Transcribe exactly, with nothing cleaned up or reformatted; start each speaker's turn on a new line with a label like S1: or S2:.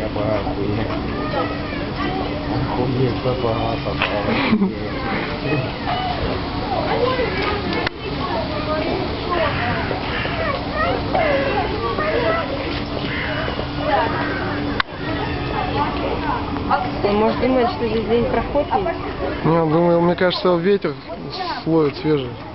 S1: Я бы охуел. Охуеть, папа, папа.
S2: Он может думать, что здесь день проходит.
S3: Не, думаю, мне кажется, ветер словит свежий.